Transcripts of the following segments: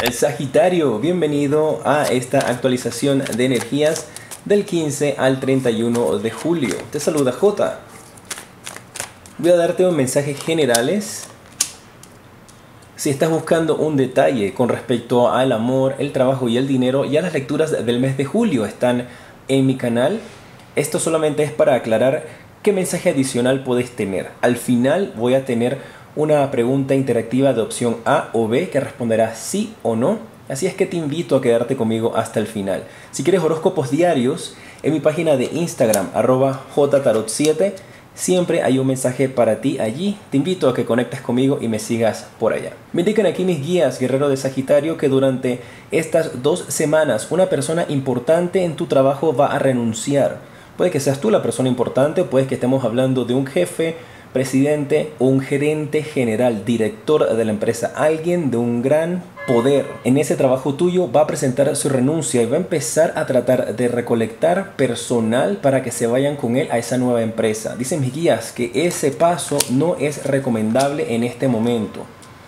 Sagitario, bienvenido a esta actualización de energías del 15 al 31 de julio. Te saluda J. Voy a darte un mensaje generales. Si estás buscando un detalle con respecto al amor, el trabajo y el dinero, ya las lecturas del mes de julio están en mi canal. Esto solamente es para aclarar qué mensaje adicional puedes tener. Al final voy a tener una pregunta interactiva de opción A o B que responderá sí o no. Así es que te invito a quedarte conmigo hasta el final. Si quieres horóscopos diarios, en mi página de Instagram, @jtarot7, siempre hay un mensaje para ti allí. Te invito a que conectes conmigo y me sigas por allá. Me indican aquí mis guías, guerrero de Sagitario, que durante estas 2 semanas una persona importante en tu trabajo va a renunciar. Puede que seas tú la persona importante, o puede que estemos hablando de un jefe, presidente o un gerente general, director de la empresa, alguien de un gran poder en ese trabajo tuyo va a presentar su renuncia y va a empezar a tratar de recolectar personal para que se vayan con él a esa nueva empresa. Dicen mis guías que ese paso no es recomendable en este momento,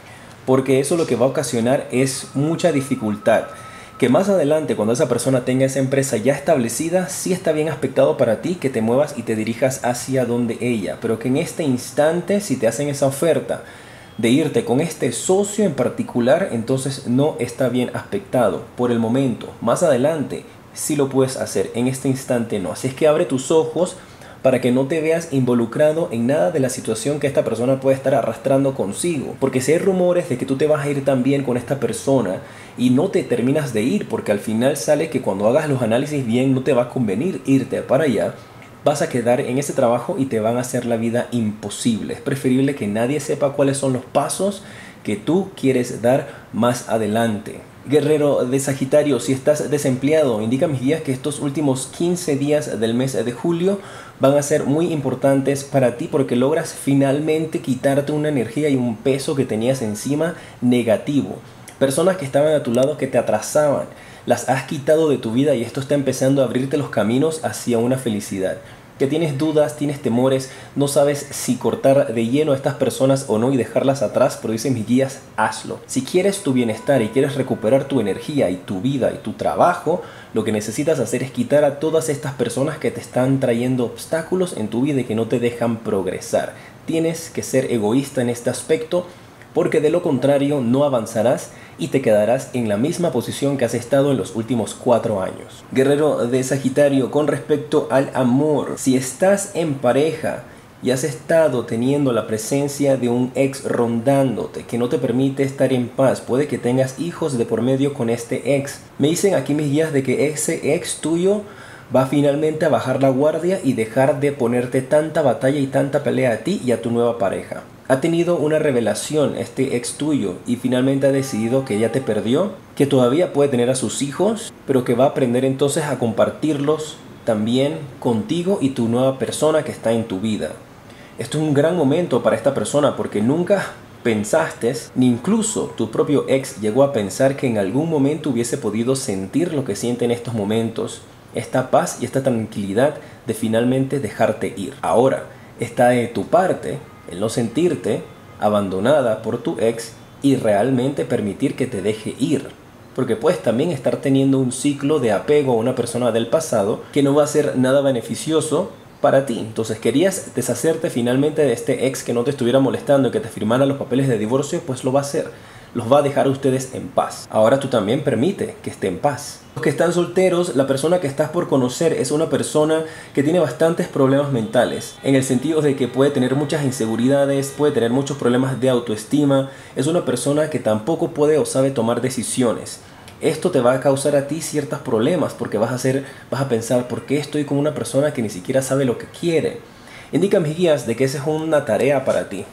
porque eso lo que va a ocasionar es mucha dificultad. Que más adelante, cuando esa persona tenga esa empresa ya establecida, sí está bien aspectado para ti que te muevas y te dirijas hacia donde ella. Pero que en este instante, si te hacen esa oferta de irte con este socio en particular, entonces no está bien aspectado por el momento. Más adelante sí lo puedes hacer, en este instante no. Así es que abre tus ojos para que no te veas involucrado en nada de la situación que esta persona puede estar arrastrando consigo. Porque si hay rumores de que tú te vas a ir también con esta persona y no te terminas de ir, porque al final sale que cuando hagas los análisis bien no te va a convenir irte para allá, vas a quedar en ese trabajo y te van a hacer la vida imposible. Es preferible que nadie sepa cuáles son los pasos que tú quieres dar más adelante. Guerrero de Sagitario, si estás desempleado, indica mis guías que estos últimos 15 días del mes de julio van a ser muy importantes para ti porque logras finalmente quitarte una energía y un peso que tenías encima negativo. Personas que estaban a tu lado que te atrasaban, las has quitado de tu vida y esto está empezando a abrirte los caminos hacia una felicidad. Que tienes dudas, tienes temores, no sabes si cortar de lleno a estas personas o no y dejarlas atrás, pero dicen mis guías, hazlo. Si quieres tu bienestar y quieres recuperar tu energía y tu vida y tu trabajo, lo que necesitas hacer es quitar a todas estas personas que te están trayendo obstáculos en tu vida y que no te dejan progresar. Tienes que ser egoísta en este aspecto, porque de lo contrario no avanzarás y te quedarás en la misma posición que has estado en los últimos 4 años. Guerrero de Sagitario, con respecto al amor, si estás en pareja y has estado teniendo la presencia de un ex rondándote que no te permite estar en paz, puede que tengas hijos de por medio con este ex. Me dicen aquí mis guías de que ese ex tuyo va finalmente a bajar la guardia y dejar de ponerte tanta batalla y tanta pelea a ti y a tu nueva pareja. Ha tenido una revelación este ex tuyo y finalmente ha decidido que ya te perdió, que todavía puede tener a sus hijos, pero que va a aprender entonces a compartirlos también contigo y tu nueva persona que está en tu vida. Esto es un gran momento para esta persona porque nunca pensaste, ni incluso tu propio ex llegó a pensar que en algún momento hubiese podido sentir lo que siente en estos momentos, esta paz y esta tranquilidad de finalmente dejarte ir. Ahora está de tu parte el no sentirte abandonada por tu ex y realmente permitir que te deje ir. Porque puedes también estar teniendo un ciclo de apego a una persona del pasado que no va a ser nada beneficioso para ti. Entonces querías deshacerte finalmente de este ex que no te estuviera molestando y que te firmara los papeles de divorcio, pues lo va a hacer. Los va a dejar a ustedes en paz. Ahora tú también permite que esté en paz. Los que están solteros, la persona que estás por conocer es una persona que tiene bastantes problemas mentales, en el sentido de que puede tener muchas inseguridades, puede tener muchos problemas de autoestima, es una persona que tampoco puede o sabe tomar decisiones. Esto te va a causar a ti ciertos problemas porque vas a pensar, ¿por qué estoy con una persona que ni siquiera sabe lo que quiere? Indica mis guías de que esa es una tarea para ti.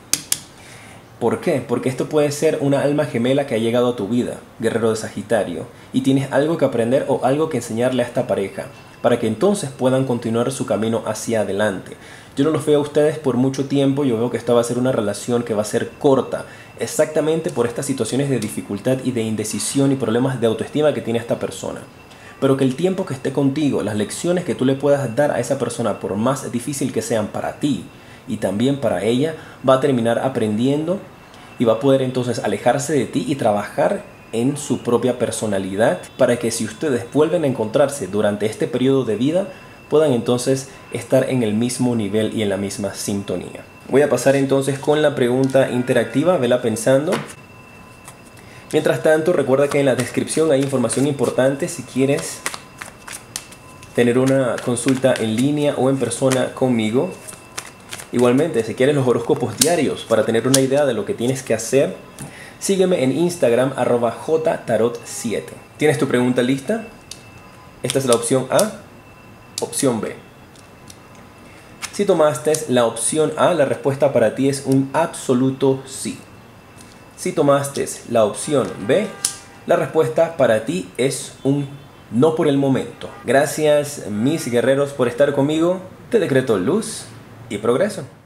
¿Por qué? Porque esto puede ser una alma gemela que ha llegado a tu vida, guerrero de Sagitario, y tienes algo que aprender o algo que enseñarle a esta pareja, para que entonces puedan continuar su camino hacia adelante. Yo no los veo a ustedes por mucho tiempo, yo veo que esta va a ser una relación que va a ser corta, exactamente por estas situaciones de dificultad y de indecisión y problemas de autoestima que tiene esta persona. Pero que el tiempo que esté contigo, las lecciones que tú le puedas dar a esa persona, por más difícil que sean para ti, y también para ella, va a terminar aprendiendo y va a poder entonces alejarse de ti y trabajar en su propia personalidad para que si ustedes vuelven a encontrarse durante este periodo de vida, puedan entonces estar en el mismo nivel y en la misma sintonía. Voy a pasar entonces con la pregunta interactiva, vela pensando. Mientras tanto, recuerda que en la descripción hay información importante si quieres tener una consulta en línea o en persona conmigo. Igualmente, si quieres los horóscopos diarios para tener una idea de lo que tienes que hacer, sígueme en Instagram @jtarot7. ¿Tienes tu pregunta lista? Esta es la opción A. Opción B. Si tomaste la opción A, la respuesta para ti es un absoluto sí. Si tomaste la opción B, la respuesta para ti es un no por el momento. Gracias, mis guerreros, por estar conmigo. Te decreto luz y progreso.